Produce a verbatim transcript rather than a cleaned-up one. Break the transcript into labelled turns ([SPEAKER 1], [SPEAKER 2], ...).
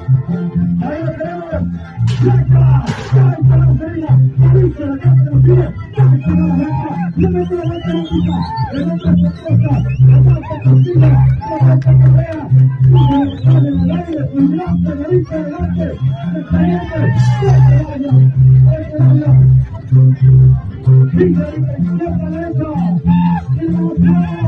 [SPEAKER 1] Ahí lo tenemos. ¡Saca! ¡Saca la serie! ¡Avisa la casa de los días! ¡Saca la vaca! ¡Le mete la vaca en la pica! ¡Le mete la esposa! ¡La vaca cocina! ¡La vaca correa! ¡Sube la sale en el aire! ¡Un brazo de avisa adelante! ¡Está yendo! ¡Saca la vaca! ¡Saca la vaca! ¡Dice la izquierda derecha! ¡Y vamos a